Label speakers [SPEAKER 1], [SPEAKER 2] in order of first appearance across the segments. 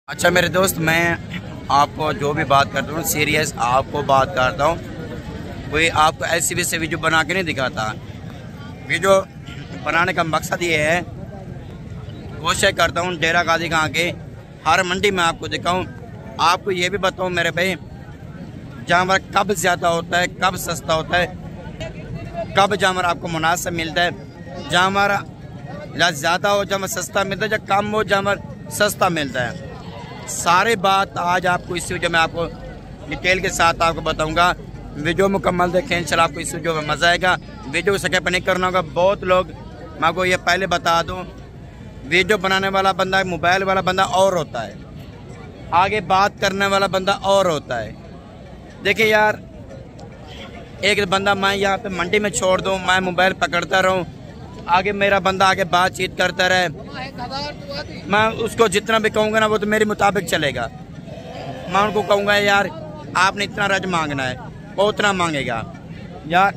[SPEAKER 1] अच्छा मेरे दोस्त, मैं आपको जो भी बात करता हूँ सीरियस आपको बात करता हूँ। कोई आपको ऐसी भी से वीडियो बना के नहीं दिखाता। वीडियो बनाने का मकसद ये है, कोशिश करता हूँ डेरा गाजी खां के हर मंडी में आपको दिखाऊँ। आपको ये भी बताऊँ मेरे भाई, जानवर कब ज़्यादा होता है, कब सस्ता होता है, कब जानवर आपको मुनासिब मिलता है। जानवर या ज़्यादा हो जानवर सस्ता मिलता है, या कम हो जानवर सस्ता मिलता है। सारी बात आज आपको इस वीडियो में आपको डिटेल के साथ आपको बताऊंगा। वीडियो मुकम्मल देखें, इंशाल्लाह आपको इस वीडियो में मज़ा आएगा। वीडियो को स्किप नहीं करना होगा। बहुत लोग, मैं आपको ये पहले बता दूं, वीडियो बनाने वाला बंदा, मोबाइल वाला बंदा और होता है, आगे बात करने वाला बंदा और होता है। देखिए यार, एक बंदा मैं यहाँ पे मंडी में छोड़ दूँ, मैं मोबाइल पकड़ता रहूँ, आगे मेरा बंदा आगे बातचीत करता रहे, मैं उसको जितना भी कहूँगा ना वो तो मेरे मुताबिक चलेगा। मैं उनको कहूँगा यार आपने इतना रज मांगना है, वो उतना मांगेगा। यार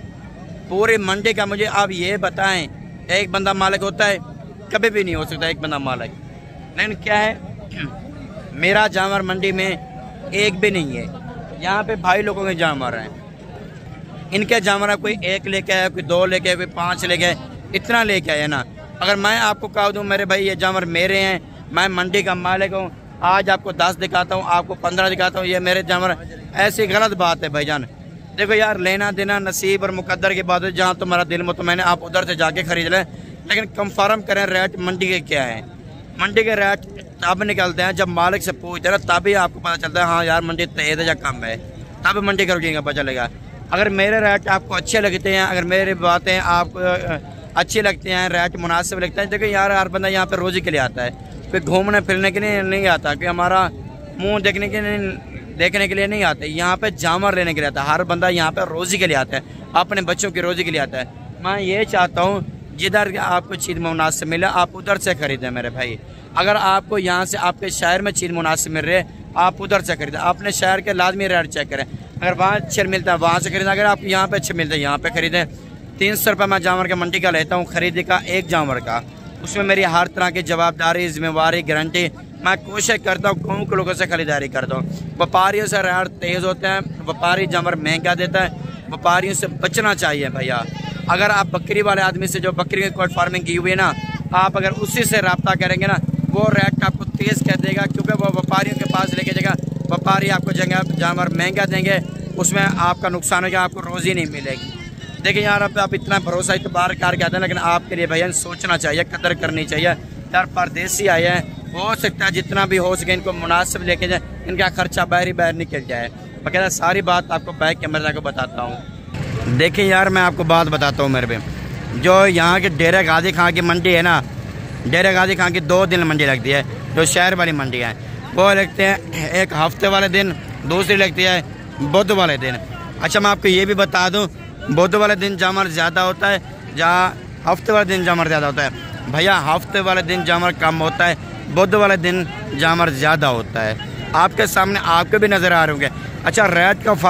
[SPEAKER 1] पूरी मंडी का मुझे आप ये बताएं, एक बंदा मालिक होता है? कभी भी नहीं हो सकता एक बंदा मालिक। लेकिन क्या है, मेरा जानवर मंडी में एक भी नहीं है। यहाँ पे भाई लोगों के जानवर हैं, इनके जानवर कोई एक लेके आया, कोई दो लेके आया, कोई 5 लेके आया, इतना लेके आया ना। अगर मैं आपको कह दूं मेरे भाई ये जानवर मेरे हैं, मैं मंडी का मालिक हूँ, आज आपको 10 दिखाता हूँ, आपको 15 दिखाता हूँ, ये मेरे जानवर, ऐसी गलत बात है भाईजान। देखो यार, लेना देना नसीब और मुकद्दर की बात है। जहाँ तुम्हारा दिल मुतमैन, आप उधर से जाके खरीद लें, लेकिन कंफर्म करें रेट मंडी के क्या है। मंडी के रेट तब निकलते हैं जब मालिक से पूछते हैं, तभी आपको पता चलता है हाँ यार मंडी तेज है या कम है, तब मंडी का रुकेगा पता चलेगा। अगर मेरे रेट आपको अच्छे लगते हैं, अगर मेरी बातें आपको अच्छी लगती हैं, रेट मुनासिब लगता है, देखो यार हर बंदा यहाँ पे रोज़ी के लिए आता है, फिर घूमने फिरने के लिए नहीं आता, कि हमारा मुंह देखने के लिए नहीं आता। यहाँ पे जानवर लेने के लिए आता है। हर बंदा यहाँ पे रोज़ी के लिए आता है, अपने बच्चों की रोज़ी के लिए आता है। मैं ये चाहता हूँ जिधर आपको चीज़ मुनासिब मिले आप उधर से खरीदें मेरे भाई। अगर आपको यहाँ से आपके शहर में चीज़ मुनासिब मिल रही है, आप उधर से खरीदें। अपने शहर के लाजमी रेट चेक करें, अगर वहाँ अच्छे मिलता है वहाँ से खरीदें, अगर आप यहाँ पे अच्छे मिलते हैं यहाँ पे खरीदें। 300 रुपये मैं जानवर के मंडी का लेता हूँ, खरीदी का एक जानवर का। उसमें मेरी हर तरह की जवाबदारी, जिम्मेवारी, गारंटी। मैं कोशिश करता हूँ गाँव के लोगों से खरीदारी करता हूँ। व्यापारियों से रेट तेज़ होते हैं, व्यापारी जानवर महंगा देता है, व्यापारियों से बचना चाहिए भैया। अगर आप बकरी वाले आदमी से, जो बकरी की कोट फार्मिंग की हुई है ना, आप अगर उसी से रब्ता करेंगे ना, वो रेट आपको तेज़ कर देगा, क्योंकि वो व्यापारियों के पास लेके जाएगा, व्यापारी आपको जानवर महंगा देंगे, उसमें आपका नुकसान होगा, आपको रोज़ी नहीं मिलेगी। देखिए यार, अब आप इतना भरोसा इतबार करके आते हैं, लेकिन आपके लिए भैया सोचना चाहिए, कदर करनी चाहिए। यार परदेसी आए हैं, हो सकता है जितना भी हो सके इनको मुनासिब लेके जाए, इनका खर्चा बाहर निकल जाए। बकायदा सारी बात आपको बैक कैमरा को बताता हूँ। देखिए यार, मैं आपको बात बताता हूँ मेरे पे, जो यहाँ के डेरा गाजी खां की मंडी है ना, डेरा गाजी खां की 2 दिन मंडी लगती है। जो शहर वाली मंडी है वो लगते हैं एक हफ्ते वाले दिन, दूसरी लगती है बुध वाले दिन। अच्छा मैं आपको ये भी बता दूं, बुध वाले दिन जानवर ज़्यादा होता है या हफ्ते वाले दिन जानवर ज़्यादा होता है? भैया हफ्ते वाले दिन जानवर कम होता है, बुध वाले दिन जानवर ज़्यादा होता है। आपके सामने आपके भी नज़र आ रहे होंगे। अच्छा रेट का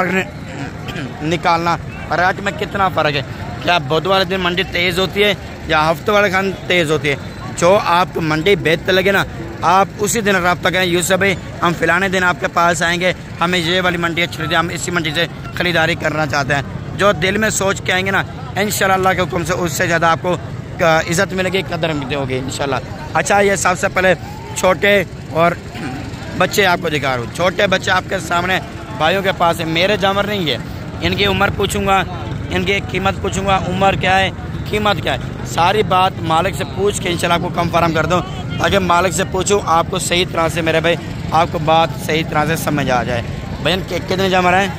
[SPEAKER 1] फ़र्क निकालना, रेट में कितना फ़र्क है? क्या बुध वाले दिन मंडी तेज़ होती है या हफ्ते वाले दिन तेज़ होती है? जो आपको मंडी बेहतर लगे ना, आप उसी दिन रब्ता करें, यूसुफ भाई हम फ़िलाने दिन आपके पास आएंगे, हमें ये वाली मंडी अच्छी लगती है, हम इसी मंडी से ख़रीदारी करना चाहते हैं। जो दिल में सोच के आएंगे ना, इंशाल्लाह अल्लाह के हुक्म से उससे ज़्यादा आपको इज़्ज़त मिलेगी, कदर मिलती होगी इंशाल्लाह। अच्छा ये सबसे पहले छोटे और बच्चे आपको दिखा रहा हूँ। छोटे बच्चे आपके सामने भाइयों के पास है, मेरे जानवर नहीं है। इनकी उम्र पूछूँगा, इनकी कीमत पूछूँगा, उम्र क्या है, कीमत क्या है, सारी बात मालिक से पूछ के इंशाल्लाह आपको कंफर्म कर दूँ, ताकि मालिक से पूछूँ आपको सही तरह से मेरे भाई, आपको बात सही तरह से समझ आ जाए। भैया कितने जानवर हैं?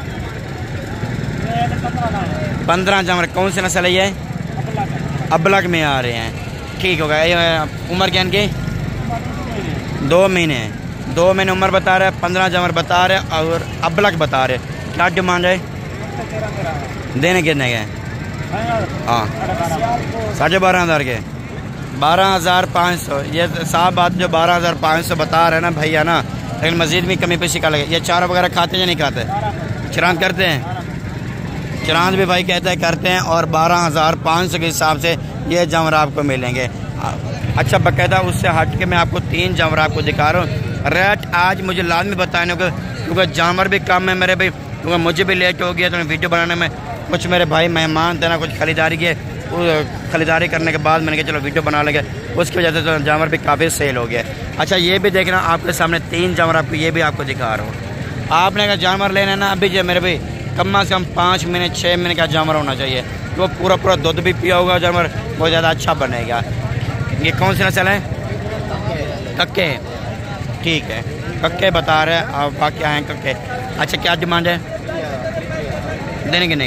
[SPEAKER 1] 15 जानवर। कौन सी नस्ल है ये? अबलग में आ रहे हैं, ठीक होगा। उम्र क्या इनकी? 2 महीने। 2 महीने उम्र बता रहे हैं, 15 जानवर बता रहे और अबलग बता रहे। क्या डिमांड है? देने कितने के? हाँ 12,500 के। 12,500। ये साफ बात, जो 12,500 बता रहे हैं ना भैया ना, लेकिन मज़ीद भी कमी पेशी का लगे। ये चारा वगैरह खाते या नहीं खाते? चरांद करते हैं? चरांद भी भाई कहते हैं करते हैं, और 12,500 के हिसाब से ये जानवर आपको मिलेंगे। अच्छा बाकायदा उससे हट के मैं आपको 3 जानवर आपको दिखा रहा हूँ। रेट आज मुझे लाजमी बताने होगा क्योंकि जानवर भी कम है मेरे भाई, क्योंकि मुझे भी लेट हो गया तो वीडियो बनाने में। कुछ मेरे भाई मेहमान थे ना, कुछ खरीदारी किए, खरीदारी करने के बाद मैंने कहा चलो वीडियो बना लेंगे, उसकी वजह से तो जानवर भी काफ़ी सेल हो गया। अच्छा ये भी देखना आपके सामने 3 जानवर आपको ये भी आपको दिखा रहा हूँ। आपने अगर जानवर लेना है ना अभी जो मेरे भाई कम से कम 5 महीने 6 महीने का जानवर होना चाहिए, तो पूरा दूध भी पिया होगा जानवर, बहुत ज़्यादा अच्छा बनेगा। ये कौन सी नस्ल है? कक्के, ठीक है कक्के बता रहे हैं और बाकी आए कक्के। अच्छा क्या डिमांड है देने के?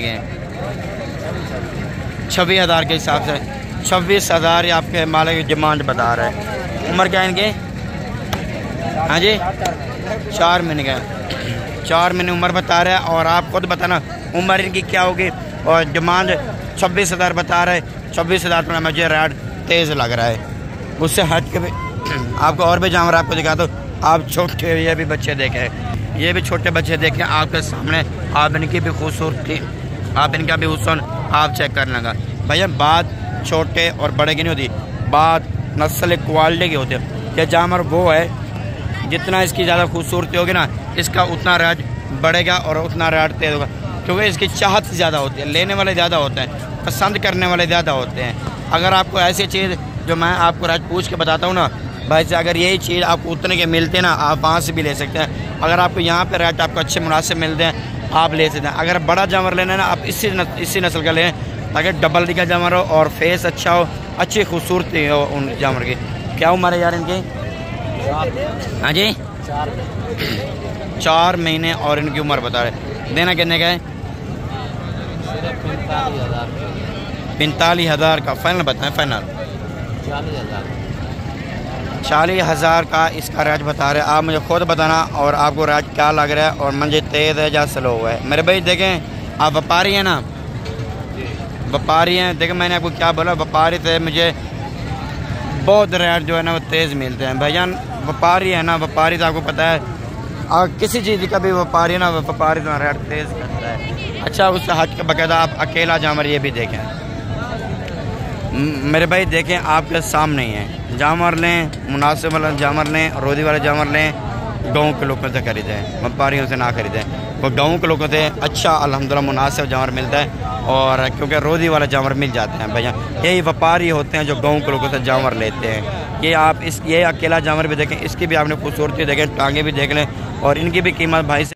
[SPEAKER 1] 26,000 के हिसाब से 26,000 आपके मालिक की डिमांड बता रहे हैं। उम्र क्या है इनकी? हाँ जी 4 महीने का, 4 महीने उम्र बता रहे हैं। और आप खुद बताना उम्र इनकी क्या होगी। और डिमांड 26,000 बता रहे हैं। 26,000 पर मुझे रेट तेज़ लग रहा है। उससे हट के भी आपको और भी जानवर आपको दिखा दो। आप छोटे ये भी बच्चे देखें, ये भी छोटे बच्चे देखें आपके सामने। आप इनकी भी खूबसूरती, आप इनका भी हुस्न आप चेक कर लेंगे भैया। बात छोटे और बड़े की नहीं होती, बात नस्ल क्वालिटी की होती है। ये जानवर वो है जितना इसकी ज़्यादा खूबसूरती होगी ना, इसका उतना रेट बढ़ेगा और उतना रेट तेज होगा, क्योंकि इसकी चाहत ज़्यादा होती है। लेने वाले ज़्यादा होते हैं, पसंद करने वाले ज़्यादा होते हैं। अगर आपको ऐसी चीज़ जो मैं आपको रेट पूछ के बताता हूँ ना भाई से, अगर यही चीज़ आपको उतने के मिलते हैं ना, आप वहाँ से भी ले सकते हैं। अगर आपको यहाँ पे रेट आपको अच्छे मुनासिब मिलते हैं आप ले सकते हैं। अगर बड़ा जानवर लेना है ना, आप इसी नस्ल का लें ताकि डबल डी का जानवर हो और फेस अच्छा हो, अच्छी खूबसूरती हो उन जानवर की। क्या उम्र है यार इनकी? हाँ जी 4 महीने और इनकी उम्र बता रहे। देना कितने का है? 45,000 का फाइनल बताएं। फाइनल 40,000 का इसका रेट बता रहे। आप मुझे खुद बताना और आपको रेट क्या लग रहा है और मुझे तेज़ है या स्लो है। मेरे भाई देखें आप व्यापारी हैं ना, व्यापारी हैं। देखें मैंने आपको क्या बोला, व्यापारी से मुझे बहुत रेट जो है ना वो तेज़ मिलते हैं भैया। व्यापारी है ना, व्यापारी तो आपको पता है और किसी चीज़ का भी व्यापारी है ना, व्यापारी तो रेट तेज़ करता है। अच्छा उससे हट के बाकायदा आप अकेला जानवर ये भी देखें मेरे भाई, देखें आपके सामने ही है। जानवर लें, मुनासिब वाला जानवर लें, रोदी वाले जानवर लें, गाँव के लोगों से खरीदें, व्यापारियों से ना खरीदें। वो गाँव के लोगों से अच्छा अल्हम्दुलिल्लाह मुनासिब जानवर मिलता है। और क्योंकि रोदी वाले जानवर मिल जाते हैं भैया, यही व्यापारी होते हैं जो गाँव के लोगों से जानवर लेते हैं। ये आप ये अकेला जानवर भी देखें, इसकी भी आपने खूबसूरती देखें, टांगे भी देख लें और इनकी भी कीमत भाई से